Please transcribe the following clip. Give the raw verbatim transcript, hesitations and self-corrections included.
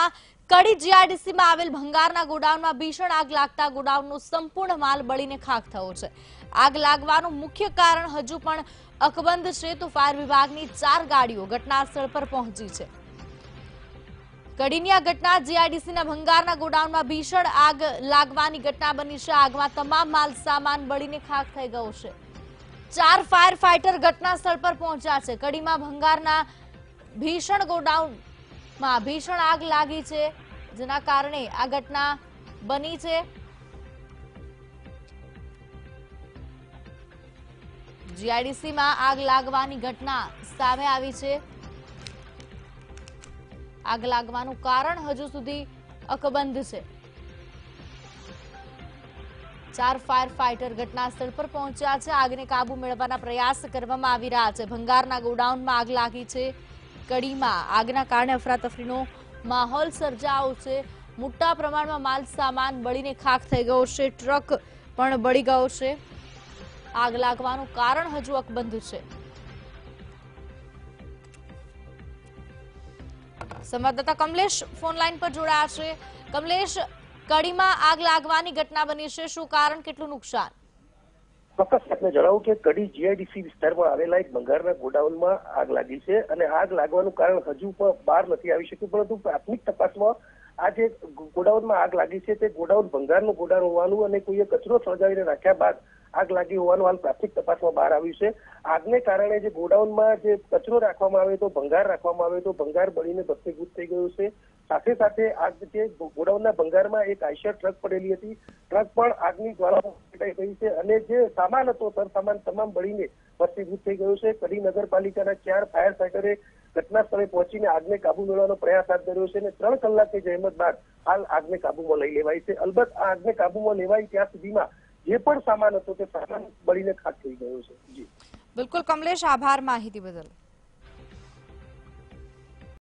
કડી GIDC માં આવેલ ભંગારના ગોડાઉનમાં ભીષણ આગ લાગતા ગોડાઉનનો સંપૂર્ણ માલ બળીને ખાખ થયો છે। આગ લાગવાનું મુખ્ય કારણ હજુ પણ અકબંધ છે તો ફાયર વિભાગની ચાર ગાડીઓ ઘટના સ્થળ પર પહોંચી છે। કડીની આ ઘટના જીઆઈડીસીના ભંગારના ગોડાઉનમાં ભીષણ આગ લાગવાની ઘટના બની છે। આગમાં તમામ માલ સામાન બળીને ખાખ થઈ ગયો છે। ચાર ફાયર ફાઈટર ઘટના સ્થળ પર પહોંચ્યા છે। કડીમાં ભંગારના ભીષણ ગોડાઉનમાં ભીષણ આગ લાગી છે, જેના કારણે આ ઘટના બની છે। જીઆઈડીસીમાં આગ લાગવાની ઘટના સામે આવી છે। આગ લાગવાનું કારણ હજુ સુધી અકબંધ છે। ચાર ફાયર ફાઈટર ઘટના સ્થળ પર પહોંચ્યા છે। આગને કાબુ મેળવવાના પ્રયાસ કરવામાં આવી રહ્યા છે। ભંગારના ગોડાઉનમાં આગ લાગી છે। કડીમાં આગના કારણે અફરાતફરીનો માહોલ સર્જાયો છે। મોટા પ્રમાણમાં માલ સામાન બળીને ખાખ થઈ ગયો છે। ટ્રક પણ બળી ગયો છે। આગ લાગવાનું કારણ હજુ અકબંધ છે। સંવાદદાતા કમલેશ ફોન લાઈન પર જોડાયા છે। કમલેશ, કડીમાં આગ લાગવાની ઘટના બની છે, શું કારણ, કેટલું નુકસાન? ચોક્કસ આપને જણાવું કે કડી જીઆઈડીસી વિસ્તારમાં આવેલા એક ભંગારના ગોડાઉનમાં આગ લાગી છે અને આગ લાગવાનું કારણ હજુ પણ બહાર નથી આવી શક્યું, પરંતુ પ્રાથમિક તપાસમાં આ જે ગોડાઉનમાં આગ લાગી છે તે ગોડાઉન ભંગારનું ગોડાઉન હોવાનું અને કોઈએ કચરો સળગાવીને રાખ્યા બાદ આગ લાગી હોવાનું હાલ પ્રાથમિક તપાસમાં બહાર આવ્યું છે। આગને કારણે જે ગોડાઉનમાં જે કચરો રાખવામાં આવે તો ભંગાર રાખવામાં આવે તો ભંગાર બળીને ભસ્મીભૂત થઈ ગયું છે। સાથે સાથે આગ જે ગોડાઉનના ભંગારમાં એક આઈશર ટ્રક પડેલી હતી, ટ્રક પણ આગની જ્વાળામાં ફેટાઈ ગઈ છે અને જે સામાન હતો સરસામાન તમામ બળીને ભસ્મીભૂત થઈ ગયું છે। કડી નગરપાલિકાના ચાર ફાયર ફાઈટરે ઘટના સ્થળે પહોંચીને આગને કાબુ મેળવવાનો પ્રયાસ હાથ ધર્યો છે અને ત્રણ કલાકની જહેમત બાદ હાલ આગને કાબુમાં લઈ લેવાઈ છે। અલબત્ત આ આગને કાબુમાં લેવાય ત્યાં સુધીમાં જે પણ સામાન હતો તે સામાન બળીને ખાખ થઈ ગયો છે। જી બિલકુલ કમલેશ, આભાર માહિતી બદલ।